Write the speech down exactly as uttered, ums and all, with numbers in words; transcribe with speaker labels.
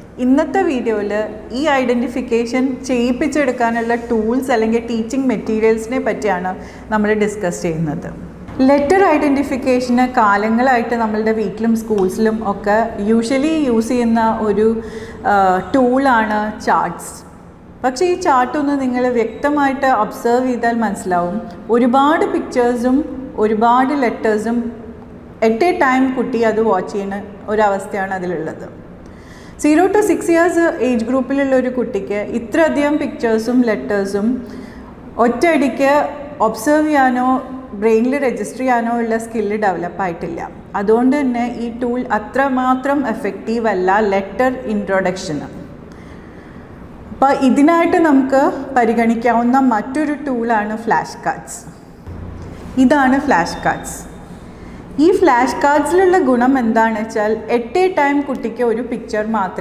Speaker 1: ഇന്നത്തെ വീഡിയോയിൽ ഈ ഐഡൻറ്റിഫിക്കേഷൻ ചെയ്യിപ്പിച്ചെടുക്കാനുള്ള ടൂൾസ് അല്ലെങ്കിൽ ടീച്ചിങ് മെറ്റീരിയൽസിനെ പറ്റിയാണ് നമ്മൾ ഡിസ്കസ് ചെയ്യുന്നത്. ലെറ്റർ ഐഡൻറ്റിഫിക്കേഷന് കാലങ്ങളായിട്ട് നമ്മളുടെ വീട്ടിലും സ്കൂൾസിലും ഒക്കെ യൂഷ്വലി യൂസ് ചെയ്യുന്ന ഒരു ടൂളാണ് ചാർട്ട്സ്. പക്ഷേ ഈ ചാർട്ടൊന്ന് നിങ്ങൾ വ്യക്തമായിട്ട് ഒബ്സർവ് ചെയ്താൽ മനസ്സിലാവും, ഒരുപാട് പിക്ചേഴ്സും ഒരുപാട് ലെറ്റേഴ്സും എറ്റ് എ ടൈം കുട്ടി അത് വാച്ച് ചെയ്യുന്ന ഒരവസ്ഥയാണ് അതിലുള്ളത്. Zero to six years age ഗ്രൂപ്പിലുള്ള ഒരു കുട്ടിക്ക് ഇത്രയധികം പിക്ചേഴ്സും ലെറ്റേഴ്സും ഒറ്റയടിക്ക് ഒബ്സർവ് ചെയ്യാനോ ബ്രെയിനിൽ രജിസ്റ്റർ ചെയ്യാനോ ഉള്ള സ്കില്ല് ഡെവലപ്പ് ആയിട്ടില്ല. അതുകൊണ്ട് തന്നെ ഈ ടൂൾ അത്രമാത്രം എഫക്റ്റീവ് അല്ല ലെറ്റർ ഇൻട്രൊഡക്ഷന്. അപ്പോൾ ഇതിനായിട്ട് നമുക്ക് പരിഗണിക്കാവുന്ന മറ്റൊരു ടൂളാണ് ഫ്ലാഷ് കാർഡ്സ്. ഇതാണ് ഫ്ലാഷ് കാർഡ്സ്. ഈ ഫ്ലാഷ് കാർഡ്സിലുള്ള ഗുണം എന്താണെന്ന് വെച്ചാൽ എറ്റ് എ ടൈം കുട്ടിക്ക് ഒരു പിക്ചർ മാത്രം